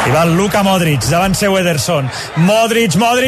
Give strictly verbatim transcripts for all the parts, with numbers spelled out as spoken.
I va el Luka Modric, davant seu Ederson. Modric, Modric...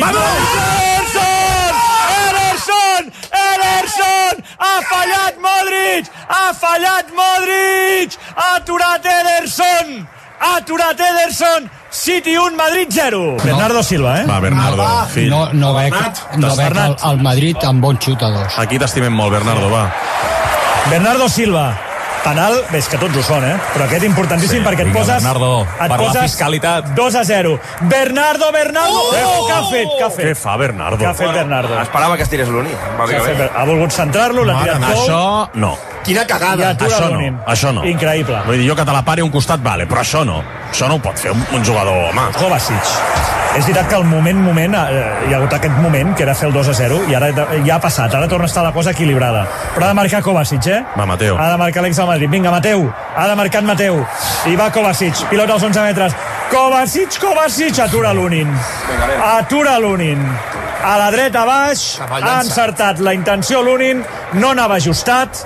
Ederson! Ederson! Ederson! Ha fallat Modric! Ha fallat Modric! Ha aturat Ederson! Ha aturat Ederson! City un, Madrid zero. No. Bernardo Silva, eh? Va, Bernardo, fill. No, no veig, no veig el, el Madrid amb bon xut a dos. Aquí t'estimem molt, Bernardo, va. Bernardo Silva. Penal, bé, és que tots ho són, eh? Però aquest importantíssim, sí, perquè et poses... Bernardo, et per poses la fiscalitat. dos a zero. Bernardo, Bernardo! Oh! Oh, què ha fet? Què ha fet? Què fa Bernardo? Què ha fet Bernardo? Esperava que es tirés l'Uni. Ha volgut centrar-lo, l'ha tirat gol. Això no. Quina cagada. Això no, això no. Increïble. Vull dir, jo que te la pari a un costat, vale, però això no. Això no ho pot fer un, un jugador, home. Kovacic. És veritat que al moment, moment, eh, hi ha hagut aquest moment, que era fer el dos a zero, i ara ja ha passat, ara torna a estar la cosa equilibrada. Però ha de marcar Kovacic, eh? Va, Mateu. Ha de marcar l'ex del Madrid. Vinga, Mateu. Ha de marcar Mateu. I va Kovacic. Pilota als onze metres. Kovacic, Kovacic. Atura l'Unin. Atura l'Unin. A la dreta baix. Ha encertat la intenció l'Unin. No anava ajustat.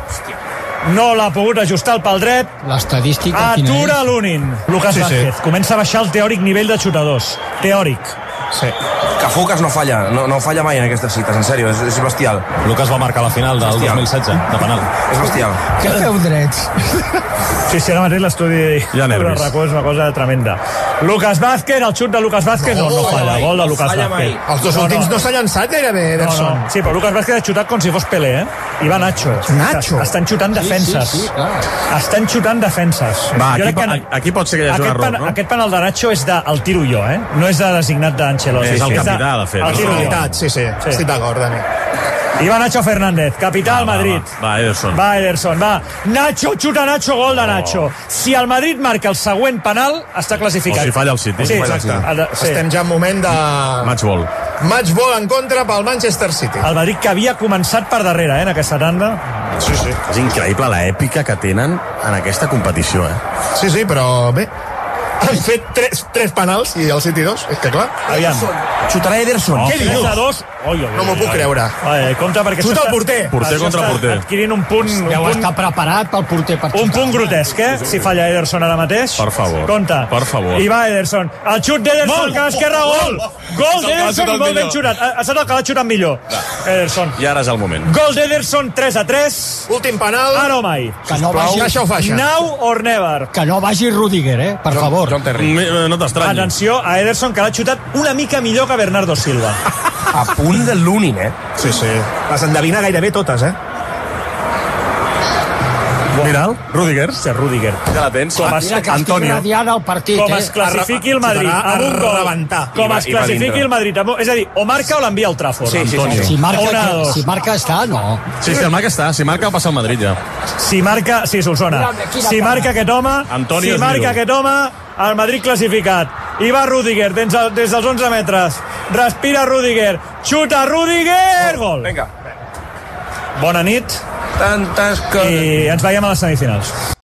No l'ha pogut ajustar el pal dret. L'estadística quina és? Atura l'Unin. Lucas sí, Vázquez. Sí. Comença a baixar el teòric nivell de xutadors. Teòric. Sí. Cafucas no falla, no, no falla mai en aquestes cites, en sèrio, és, és bestial. Lucas va marcar la final del dos mil setze, de penal. És bestial. Què feu drets? Sí, sí, ara mateix l'estudi ja de racó és una cosa tremenda. Lucas Vázquez, el xut de Lucas Vázquez no, no, no falla, gol de Lucas Vázquez. Els dos últims no, no s'ha llançat gairebé, Ederson. No, no. Sí, però Lucas Vázquez ha xutat com si fos Pelé, eh? I va Nacho. Nacho. Estan xutant defenses. Sí, sí, sí, clar. Estan xutant defenses. Va, aquí, que, aquí pot ser que hi hagi un error, no? Aquest penal de Nacho és de el tiro jo, eh? No és de designat d'Ancelotti. És el capità, de fet. El tiro jo. Sí, sí, sí. Estic d'acord, Dani. I va Nacho Fernández, capità del Madrid. Va, va, Ederson. Va, Ederson, va. Nacho, xuta Nacho, gol de Nacho. Oh. Si el Madrid marca el següent penal, està classificat. O si falla el City. Sí, exacte. Sí. Estem ja en moment de... Match ball. Match ball en contra pel Manchester City. El Madrid que havia començat per darrere, eh, en aquesta tanda. Sí, sí. És increïble l'èpica que tenen en aquesta competició, eh? Sí, sí, però bé. Han fet tres, tres penals i el City dos, és que clar. Aviam. Xutarà Ederson. Oh, Què dius? tres a dos. Oi, oi, oi, no m'ho puc creure. Ai, compte perquè Xuta això el porter. Porter contra porter. Adquirint un punt... Un Deu punt, estar preparat pel porter per xutar. un punt grotesc, eh? Si falla Ederson ara mateix. Per favor. Compte. Per favor. I va Ederson. El xut d'Ederson, que esquerra, gol. Gol d'Ederson i molt ben xutat. Ha estat el que l'ha xutat millor. Ederson. I ara és el moment. Gol d'Ederson, tres a tres. Últim penal. Ara o mai. Que no vagi, Caixa o faixa? Now or never. que no vagi Rudiger, eh? Per favor. John Terry. No t'estranyi. Atenció a Ederson, que l'ha xutat una mica millor que Bernardo Silva. A punt de l'Unin, eh? Sí, sí. Les endevina gairebé totes, eh? Mira'l, Rudiger. Sí, Rudiger. Ja la tens. Com es, Mira que estic Antonio. radiant el partit, com eh? es classifiqui el Madrid Xutarà amb un a gol, rebentar. com I va- es i va classifiqui dintre. el Madrid amb, és a dir, o marca o l'envia al Trafford. Sí, sí, sí, Antonio. Si marca, Una, dos. si marca està, no. Sí, sí, el marca està. Si marca, passa al Madrid ja. Si marca, sí, Solsona. Mira, quina Si cara. marca aquest home, Antonio si marca Esmiro. aquest home, el Madrid classificat. I va Rudiger des, de, des dels onze metres. Respira Rudiger. Xuta Rudiger. Gol. Vinga. Bona nit Tantes coses. i ens veiem a les semifinals.